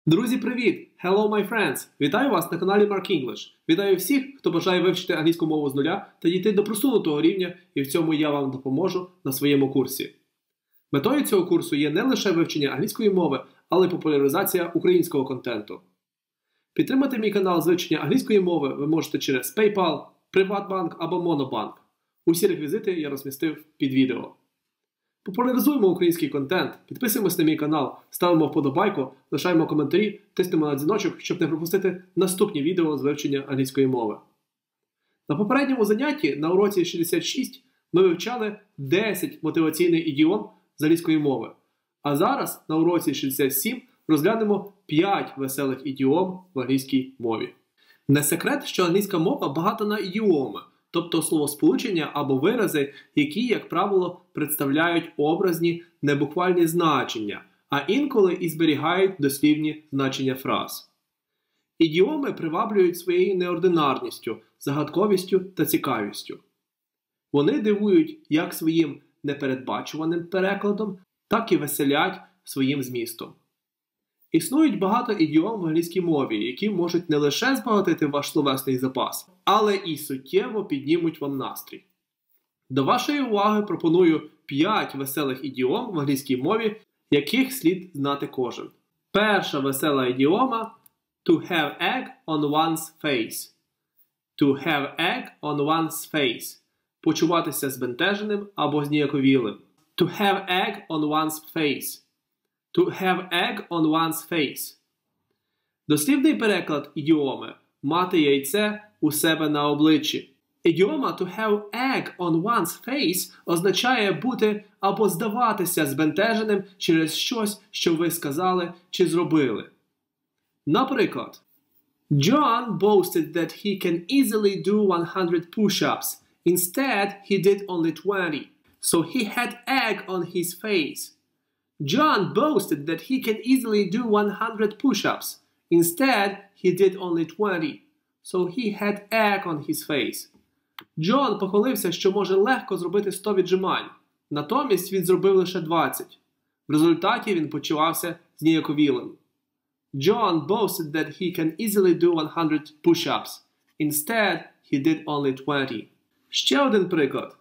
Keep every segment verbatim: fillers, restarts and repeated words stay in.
Друзі, привіт! Hello, my friends! Вітаю вас на каналі Mark English. Вітаю всіх, хто бажає вивчити англійську мову з нуля та дійти до просунутого рівня, і в цьому я вам допоможу на своєму курсі. Метою цього курсу є не лише вивчення англійської мови, але й популяризація українського контенту. Підтримати мій канал з вивчення англійської мови ви можете через PayPal, Приватбанк або Monobank. Усі реквізити я розмістив під відео. Популяризуємо український контент, підписуємось на мій канал, ставимо вподобайку, лишаємо коментарі, тиснемо на дзвіночок, щоб не пропустити наступні відео з вивчення англійської мови. На попередньому занятті на уроці шістдесят шість ми вивчали десять мотиваційних ідіом з англійської мови. А зараз на уроці шістдесят сім розглянемо п'ять веселих ідіом в англійській мові. Не секрет, що англійська мова багата на ідіоми, тобто словосполучення або вирази, які, як правило, представляють образні, небуквальні значення, а інколи і зберігають дослівні значення фраз. Ідіоми приваблюють своєю неординарністю, загадковістю та цікавістю. Вони дивують як своїм непередбачуваним перекладом, так і веселять своїм змістом. Існують багато ідіом в англійській мові, які можуть не лише збагатити ваш словесний запас, але і суттєво піднімуть вам настрій. До вашої уваги пропоную п'ять веселих ідіом в англійській мові, яких слід знати кожен. Перша весела ідіома – to have egg on one's face. To have egg on one's face. Почуватися збентеженим або зніяковілим. To have egg on one's face. To have egg on one's face. Дослівний переклад ідіоми – мати яйце у себе на обличчі. Ідіома to have egg on one's face означає бути або здаватися збентеженим через щось, що ви сказали чи зробили. Наприклад, John boasted that he can easily do one hundred push-ups. Instead, he did only twenty. So he had egg on his face. John boasted that he can easily do one hundred push-ups. Instead, he did only twenty. So he had egg on his face. Джон похвалився, що може легко зробити сто віджимань. Натомість він зробив лише двадцять. В результаті він почувався зніяковілим. John boasted that he can easily do one hundred push-ups. Instead, he did only twenty. Ще один приклад.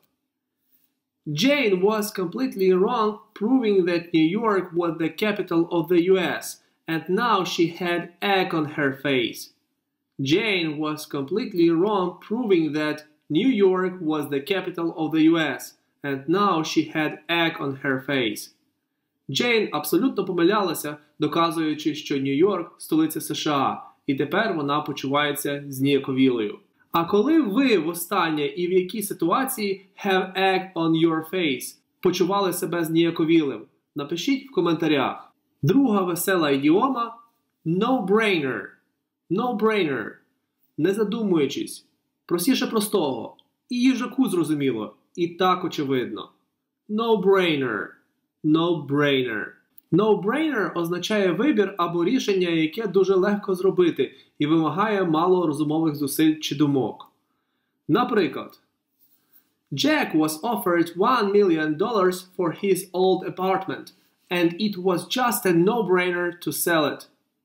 Jane was completely wrong, proving that New York was the capital of the U S, and now she had egg on her face. Jane was completely wrong, proving that New York was the capital of the U S, and now she had egg on her face. Джейн абсолютно помилялася, доказуючи, що Нью-Йорк – столиця США, і тепер вона почувається зніяковілою. А коли ви востаннє і в якій ситуації have egg on your face почували себе зніяковілим? Напишіть в коментарях. Друга весела ідіома – no-brainer. No-brainer. Не задумуючись. Простіше простого. І їжаку зрозуміло. І так очевидно. No-brainer. No-brainer. No-brainer означає вибір або рішення, яке дуже легко зробити і вимагає мало розумових зусиль чи думок. Наприклад, Jack was offered one million dollars for his old apartment, and it was just a no-brainer to sell it.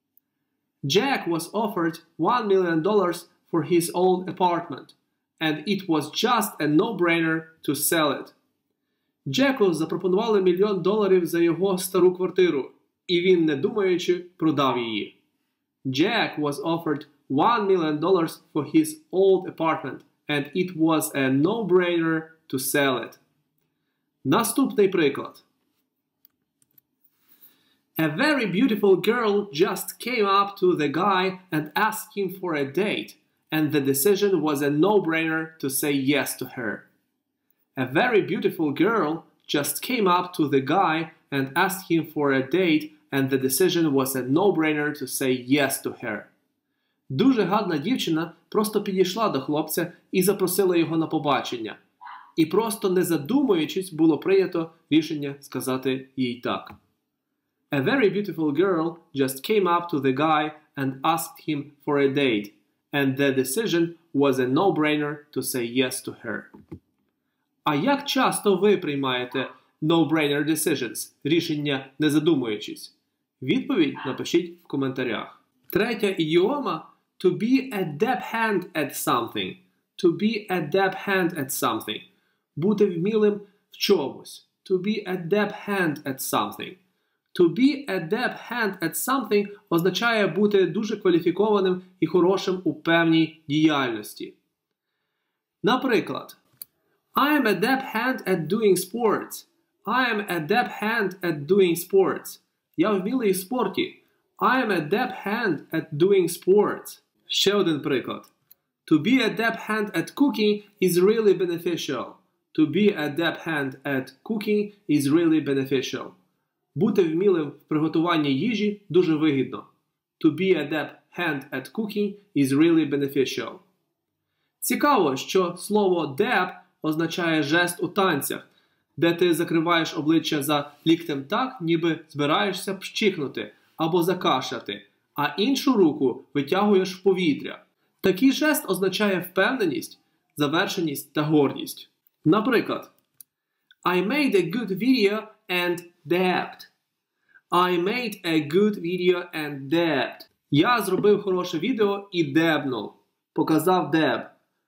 Jack was offered one million dollars for his old apartment, and it was just a no-brainer to sell it. Джеку запропонували мільйон доларів за його стару квартиру, і він, не думаючи, продав її. Jack was offered one million dollars for his old apartment, and it was a no-brainer to sell it. Наступний приклад. A very beautiful girl just came up to the guy and asked him for a date, and the decision was a no-brainer to say yes to her. A very beautiful girl just came up to the guy and asked him for a date, and the decision was a no-brainer to say yes to her. Дуже гарна дівчина просто підійшла до хлопця і запросила його на побачення. І просто не задумуючись, було прийнято рішення сказати їй так. A very beautiful girl just came up to the guy and asked him for a date, and the decision was a no-brainer to say yes to her. А як часто ви приймаєте no-brainer decisions, рішення не задумуючись? Відповідь напишіть в коментарях. Третя ідіома – to be a dab hand at something. To be a dab hand at something. Бути вмілим в чомусь. To be a dab hand at something. To be a dab hand at something означає бути дуже кваліфікованим і хорошим у певній діяльності. Наприклад, I am a dab hand at doing sports. I am a dab hand at doing sports. Я вмілий в спорті. I am a dab hand at doing sports. Ще один приклад. To be a dab hand at cooking is really beneficial. To be a dab hand at cooking is really beneficial. Бути вмілим в приготуванні їжі дуже вигідно. To be a dab hand at cooking is really beneficial. Цікаво, що слово dab означає жест у танцях, де ти закриваєш обличчя за ліктем так, ніби збираєшся пщикнути або закашляти, а іншу руку витягуєш в повітря. Такий жест означає впевненість, завершеність та гордість. Наприклад, I made a good video and dabbed. I made a good video and dabbed. Я зробив хороше відео і дебнув. Показав деб.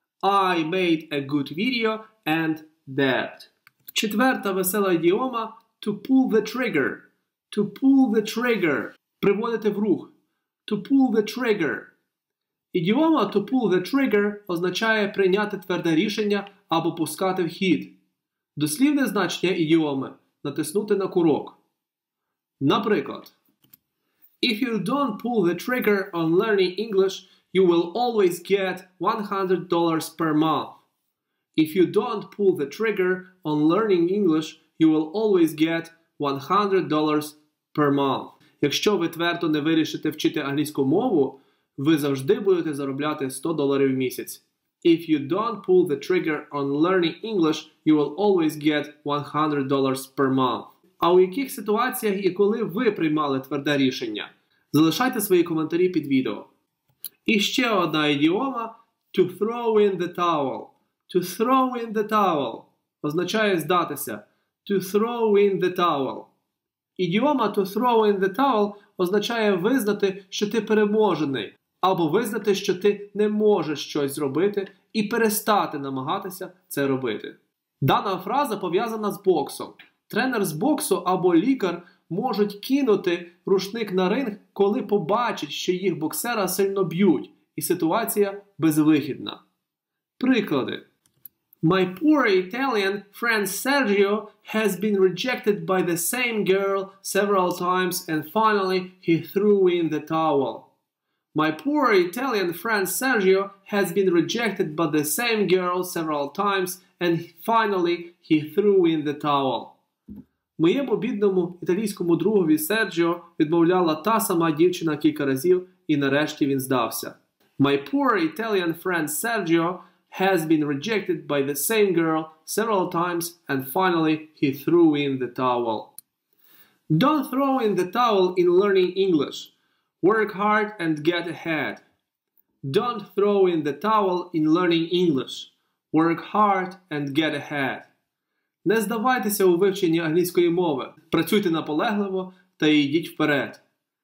I made a good video and dabbed. Четверта весела ідіома – to pull the trigger. To pull the trigger. Приводити в рух. To pull the trigger. Ідіома to pull the trigger означає прийняти тверде рішення або пускати в хід. Дослівне значення ідіоми – натиснути на курок. Наприклад, If you don't pull the trigger on learning English, you will always get one hundred dollars per month. If you don't pull the trigger on learning English, you will always get one hundred dollars per month. Якщо ви твердо не вирішите вчити англійську мову, ви завжди будете заробляти сто доларів в місяць. If you don't pull the trigger on learning English, you will always get one hundred dollars per month. А у яких ситуаціях і коли ви приймали тверде рішення? Залишайте свої коментарі під відео. І ще одна ідіома – to throw in the towel. To throw in the towel означає здатися. To throw in the towel. Ідіома to throw in the towel означає визнати, що ти переможений, або визнати, що ти не можеш щось зробити і перестати намагатися це робити. Дана фраза пов'язана з боксом. Тренер з боксу або лікар можуть кинути рушник на ринг, коли побачать, що їх боксера сильно б'ють, і ситуація безвихідна. Приклади. My poor Italian friend Sergio has been rejected by the same girl several times and finally he threw in the towel. My poor Italian friend Sergio has been rejected by the same girl several times and finally he threw in the towel. Моєму бідному італійському другові Серджіо відмовляла та сама дівчина кілька разів і нарешті він здався. My poor Italian friend Sergio has been rejected by the same girl several times and finally he threw in the towel. Don't throw in the towel in learning English. Work hard and get ahead. Don't throw in the towel in learning English. Work hard and get ahead. Не здавайтеся у вивченні англійської мови. Працюйте наполегливо та йдіть вперед.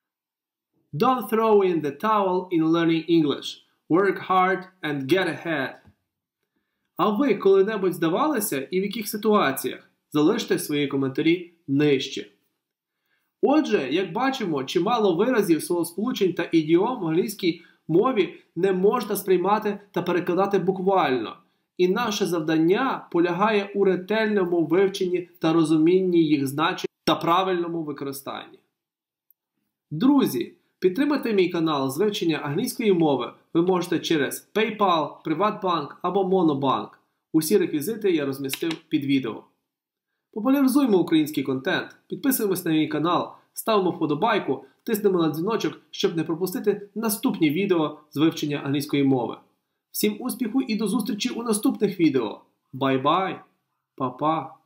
Don't throw in the towel in learning English. Work hard and get ahead. А ви коли-небудь здавалися і в яких ситуаціях? Залиште свої коментарі нижче. Отже, як бачимо, чимало виразів, словосполучень та ідіом в англійській мові не можна сприймати та перекладати буквально. І наше завдання полягає у ретельному вивченні та розумінні їх значень та правильному використанні. Друзі, підтримати мій канал з вивчення англійської мови ви можете через PayPal, Приватбанк або Monobank. Усі реквізити я розмістив під відео. Популяризуємо український контент, підписуємось на мій канал, ставимо вподобайку, тиснемо на дзвіночок, щоб не пропустити наступні відео з вивчення англійської мови. Всім успіху і до зустрічі у наступних відео. Бай-бай! Па-па!